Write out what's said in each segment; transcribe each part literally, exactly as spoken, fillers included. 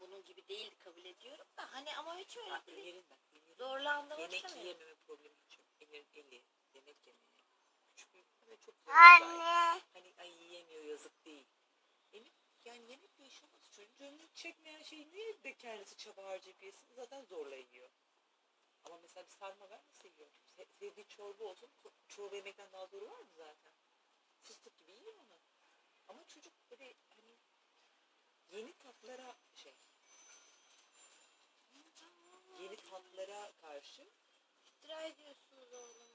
bunun gibi değil kabul ediyorum da hani ama hiç öyle Ha, değil. Emir'in bak, Emir'in Zorlandığımı yemek düşünmüyorum. yiyememe problemi hiç yok. Emir'in eli, yemek yemeye. Küçük ve çok zor. Anne. Hani ay yiyemiyor, yazık değil. Emir yani yemekle işi olmaz. Çocuğun canını çekmeyen şey niye de kendisi çaba harcayıp yesin? Zaten zorla yiyor. Ama mesela bir sarma ver nasıl yiyor? Se sevdiği çorba olsun, çorba yemekten daha zoru var mı zaten? Fıstık gibi yiyor onu. Ama çocuk böyle hani yeni tatlara şey, yeni tatlara karşı İftira ediyorsunuz oğluma.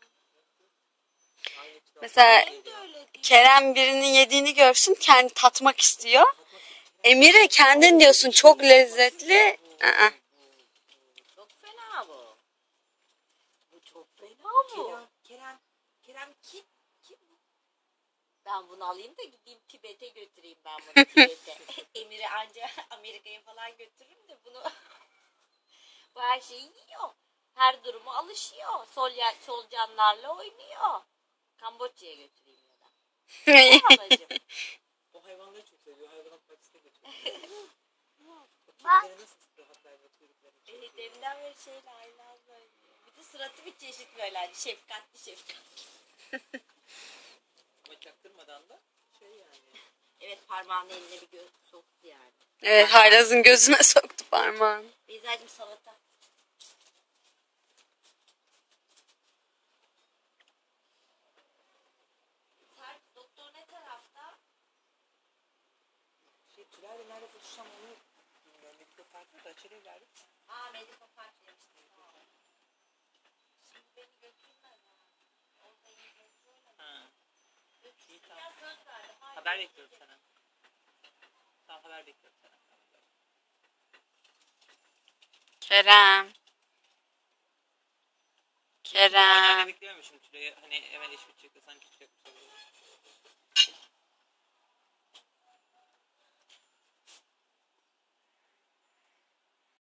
Mesela Kerem birinin yediğini görsün, kendi tatmak istiyor. Emir'e kendin diyorsun çok lezzetli. Aa. Çok fena bu. Bu çok fena bu. Kerem, Kerem, Kerem kim? Kim? Ben bunu alayım da gideyim Tibet'e götüreyim ben bunu Tibet'e. Emir'i anca Amerika'ya falan götürürüm de bunu. Bu her şeyi yiyor. Her durumu alışıyor. Sol, solucanlarla oynuyor. Kamboçya'ya götüreyim ya da. Ablacığım. O hayvanları çok seviyor. Hayvanat bahçesine götürüyor. Bak. Nasıl rahat vermiyor kuyrukları. Evet, deminden beri şeyle aynı anda oynuyor. Bir de suratı bir çeşit böyle hani şefkatli şefkatli. Ama çaktırmadan da şey yani. Evet, parmağını eline bir göz soktu yani. Evet, Haylaz'ın gözüne soktu parmağını. Beyza'cığım salata. Sert, doktor ne tarafta? Şey, Tülay'la nerede buluşacağım onu bilmiyorum. Mediko Park'ta da açar evlerdi. Aa, Medical Park demiştim. Şimdi beni götürme. Orada iyi götürme. Ha. Götürsün İyi, ya, tamam. söz verdim. Hayır, Haber bekliyorum sana. Tamam, haber bekliyorum sana. Kerem. Kerem. Aynen bekliyormuşum Tülay'ı. Hani hemen iş bitecek de sanki çıkacak.